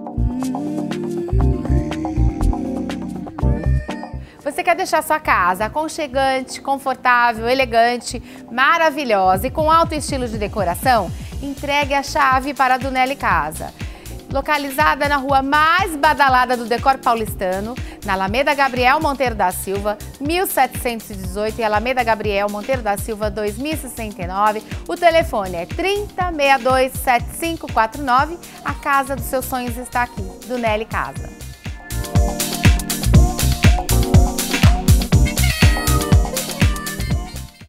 Você quer deixar sua casa aconchegante, confortável, elegante, maravilhosa e com alto estilo de decoração? Entregue a chave para a Dunelli Casa. Localizada na rua mais badalada do decor paulistano, na Alameda Gabriel Monteiro da Silva, 1718 e Alameda Gabriel Monteiro da Silva, 2069. O telefone é 3062-7549. A casa dos seus sonhos está aqui, Dunelli Casa.